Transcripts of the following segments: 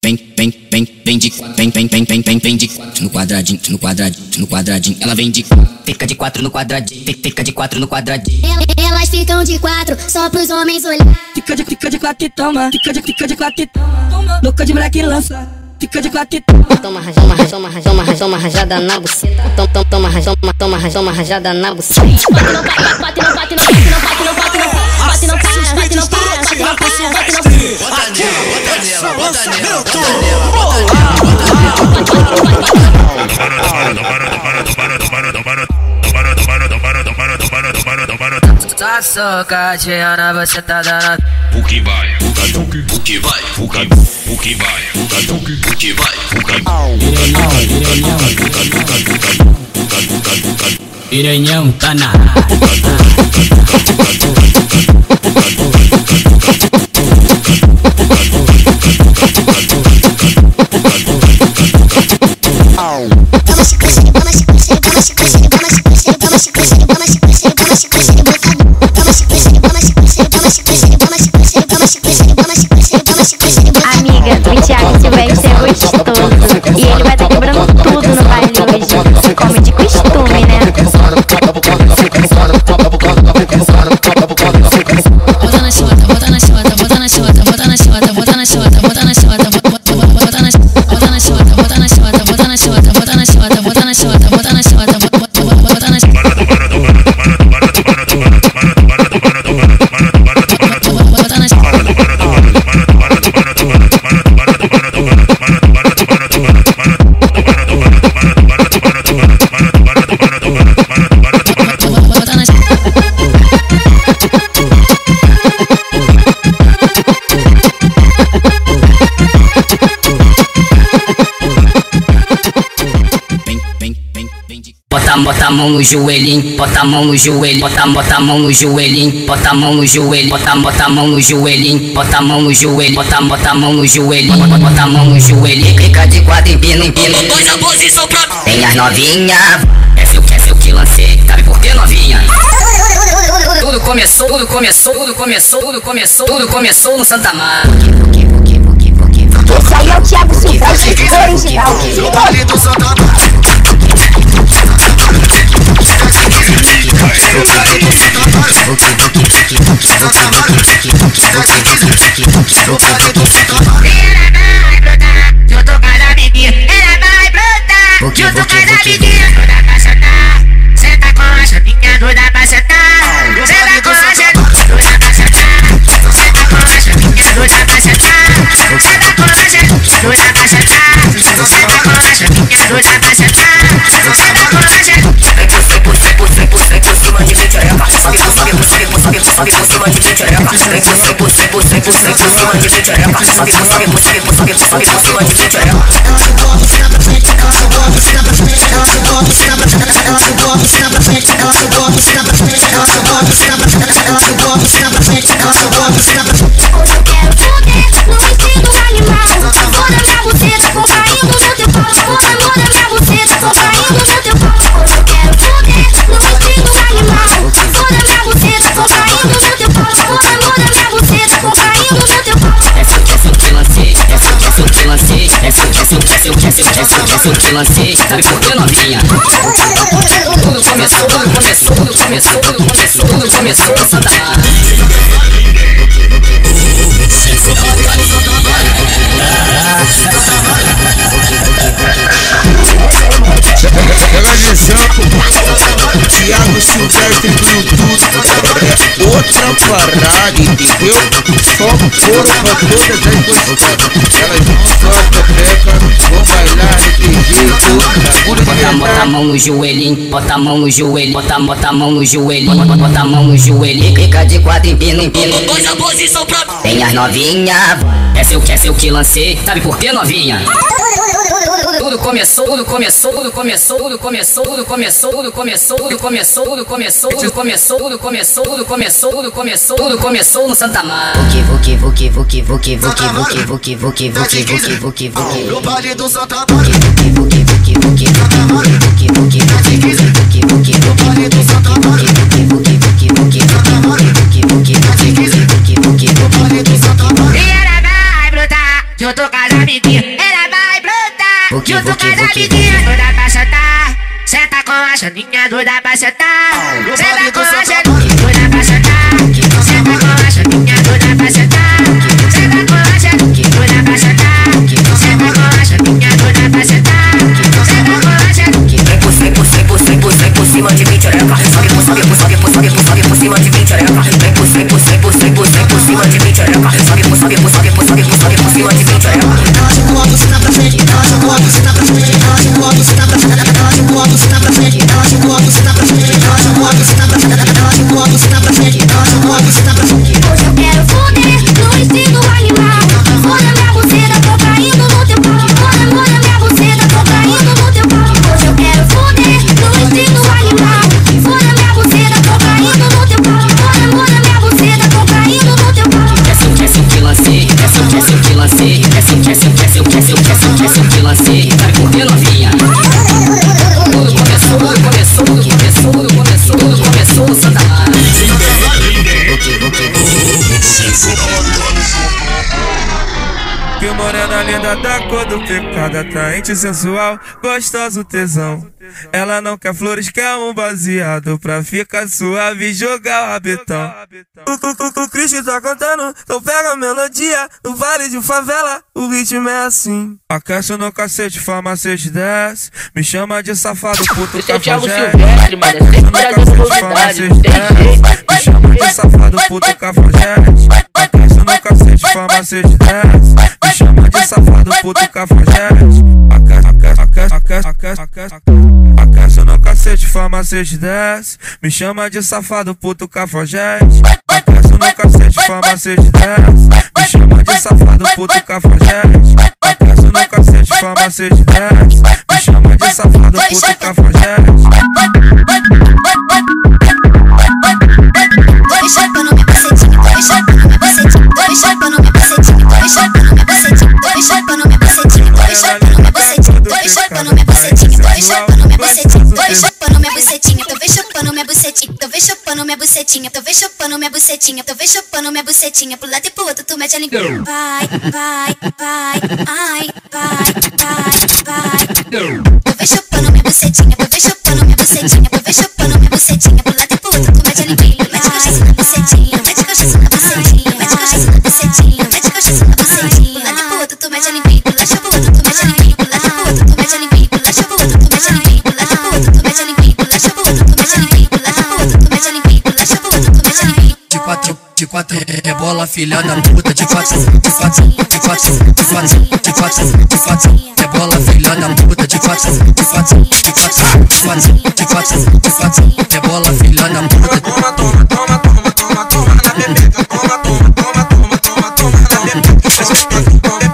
vem de quatro no quadradinho, ela vem de quatro, fica de quatro no quadradinho, fica de quatro no quadradinho. Elas ficam de quatro só pros homens olhar. Fica de quatro e toma, fica de quatro e toma, louca de moleque lança. Fica de quatro e toma rajada na buceta. Toma rajada na buceta. Tá socadinha na buceta danada. O que vai, o que vai, o que vai, o que vai, Piranhão tá na Amiga, o Thiago Silvestre é gostoso e ele vai estar quebrando tudo no baile hoje, como de costume, né? Bota na chota, bota na chota, bota na chota, bota na chota, bota na chota, bota na chota, bota na chota, bota na chota, bota na chota, bota na chota, bota na chota, bota na chota, bota na chota. Bota a mão no joelhinho, bota a mão no joelho, bota a mão no joelhinho, bota a mão no joelho, bota a mão no joelhinho, bota a mão no joelho, bota a mão no joelho, bota a mão no joelho, fica de quatro empina. Pois a posição pra Tem as novinha, essa eu que lancei, sabe por que novinha? Tudo começou no Santa Mara. Esse aí é o Thiago Silvestre original. no baile do Santa Mara. Junto com as amiguinhas, ela vai brotar. Junto com as amiguinhas, doida pra sentar. Senta com a chapinha, doida pra sentar. Senta com a chapinha, doida pra sentar. Senta com a chapinha, doida pra sentar. Senta com a chapinha, doida pra sentar. Senta com a chapinha, doida pra sentar. Senta com a chapinha. Essa eu te lancei, sabe por que novinha? Tudo começou no Santa Mara. Pega de sampo, Thiago Silvestre do YouTube. É outra parada, entendeu? Só couro pra todas as gostotas. Elas não soltam treca, vão bailar daquele jeito. Bota a mão no joelhinho, bota a mão no joelho, bota a mão no joelho, bota a mão no joelho, fica de quatro empina. Pois a posição pra Tem as novinha, essa eu que lancei, sabe por que novinha? Tudo começou no Santa Mara. no baile do Santa Mara. E ela vai brotar junto com as amiguinhas. junto com as amiguinhas doida pra sentar. Senta com a chaninha doida pra sentar. Senta com a chaninha doida pra sentar. Senta com a chaninha doida pra sentar. Senta com a chaninha doida pra sentar. Senta com a chaninha doida pra sentar. Senta com a chaninha. Vem por cima de mim, tchereca. Sobe por cima de mim, tchereca. Vem por cima de mim, tchereca. Sobe por cima de mim, tchereca. Ela jogou a bucina pra frente, ela jogou a bucina pra frente, ela jogou a bucina pra frente, ela jogou a bucina pra frente, ela jogou a bucina pra frente, ela jogou a bucina pra frente, ela jogou a bucina pra frente, ela jogou a bucina pra frente. Hoje eu quero foder no instinto animal. Foda minha buceta, tô caindo no teu pau. Foda minha buceta, tô caindo no teu pau. Hoje eu quero foder no instinto animal. Foda minha buceta, tô caindo no teu pau. Foda minha buceta, tô caindo no teu pau. Quer ser que lancei, quer ser que lancei, quer ser que lancei, vai correr novinha. Tudo começou, Santa Mara. Que morena linda da cor do pecado, atraente, sensual, gostoso, tesão. Ela não quer flores, quer um baseado pra ficar suave e jogar o rabetão. O Cristo tá cantando, então pega a melodia. No vale de favela, o ritmo é assim. Aquece no cacete, farmacete desce. Me chama de safado, puto, cafajeste. Aquece no cacete, farmacete desce. Me chama de safado, puto, cafajeste. Aquece no cacete, farmacete desce. Me chama de safado, puto, cafajeste. Aquece no cacete, farmacete desce. Me chama de safado, puto, cafajeste. Aquece no cacete, farmacete desce. Me chama de safado, puto, cafajeste. Aquece no cacete, farmacete desce. Me chama de safado, puto, cafajeste. Tô me chapando minha bucetinha, tô me chapando minha bucetinha, tô me chapando minha bucetinha, tô me chapando minha bucetinha, tô me chapando minha bucetinha, tô me chapando minha bucetinha, tô me chapando minha bucetinha, tô me chapando minha bucetinha, tô me chapando minha bucetinha, tô me chapando minha bucetinha, tô me chapando minha bucetinha, tô me chapando minha bucetinha, tô me chapando minha bucetinha, pro lado e pro outro tu mete a língua. Vai, ai, vai. Tô me chapando minha bucetinha, tô me chapando minha bucetinha, tô me chapando minha bucetinha, pro lado e pro outro tu mete a língua. Mete cachaça na bucetinha, mete cachaça na bucetinha, mete cachaça na bucetinha, mete cachaça na bucetinha. Lá pro outro tu mete a limpinha, lá pro outro tu mete a limpinha, lá pro outro tu mete a limpinha, lá pro outro tu mete a limpinha, lá pro outro tu mete a limpinha, lá pro outro tu mete a limpinha, lá pro outro tu mete a limpinha, lá pro outro tu mete a limpinha. De quatro, é bola, filha da puta. De quatro, é bola, filha da puta. De quatro, é bola, filha da puta. Toma na bebeca, toma na bebeca.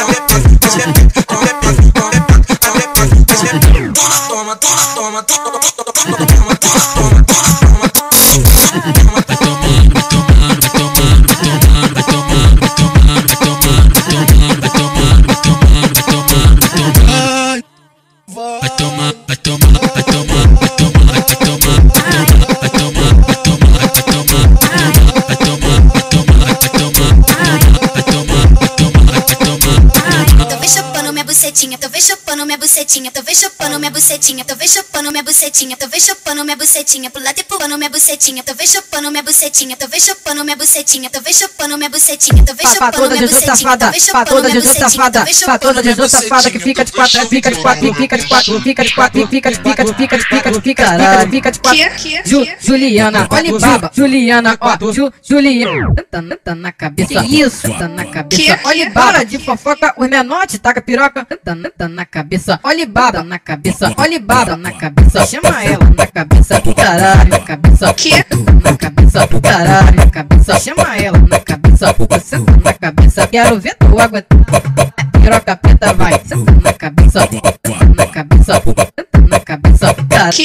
bucetinha, tô vem chupando minha bucetinha, tô vem chupando minha bucetinha, tô vem chupando minha bucetinha, pro lado e pro ano minha bucetinha, tô vem chupando minha bucetinha, tô vem chupando minha bucetinha, tô vem chupando minha bucetinha, tô vem chupando minha bucetinha, pra toda de safada, pra toda de safada que fica de quatro, fica de quatro, fica de quatro, fica de quatro, fica de quatro. Juliana, olha baba, Juliana, ó, Juliana, tá na cabeça, isso, tá na cabeça, olha baba de fofoca, os menores taca piroca, tá na cabeça, olha baba na cabeça, olha baba na cabeça, chama ela na cabeça, caralho, na cabeça, na cabeça, caralho, na cabeça, chama ela na cabeça, você tá na cabeça, quero ver tu aguentar, piroca preta vai, senta na cabeça, na cabeça, na cabeça, caralho.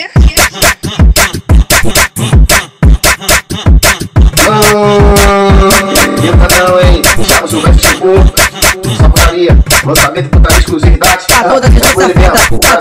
Não, hein? Thiago Silva chegou. Só putaria, lançamento, putaria, exclusividade. Tá toda de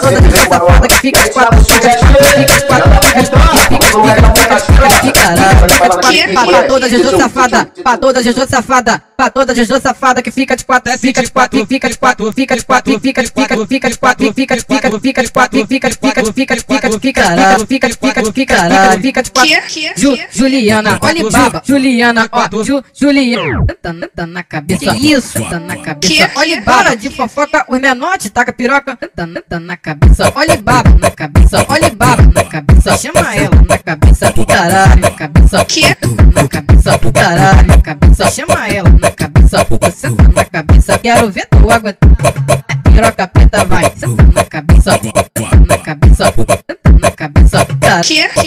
safada que fica de quatro, fica de quatro, fica de quatro, fica de quatro, fica de quatro, Pra toda Jojo safada, pra toda Jojo safada, pra toda Jojo safada que fica de quatro, fica de quatro, fica de quatro, fica de quatro, fica de quatro, fica de quatro, fica de quatro, fica de quatro, fica de quatro, fica de quatro, fica de quatro, fica de quatro. Juliana, olha baba, Juliana, ó, Juliana, tá na cabeça, isso, tá na cabeça. Olha baba de fofoca, os menores taca piroca, tá na cabeça. Olha baba na cabeça, olha baba na cabeça, chama ela na cabeça, caralho, na cabeça, na cabeça, caralho, na cabeça, chama ela na cabeça, senta na cabeça, quero ver tu aguentar. Piroca preta vai, senta na cabeça, na cabeça, senta na cabeça, cara.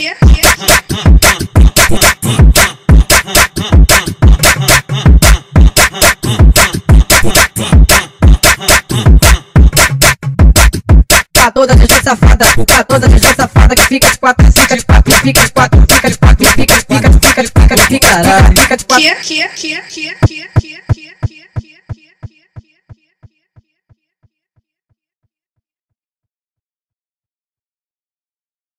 Pra toda Jojo safada, pra toda Jojo safada que fica de quatro, fica de quatro, fica de quatro, fica de quatro, fica de quatro, fica de quatro, fica de quatro.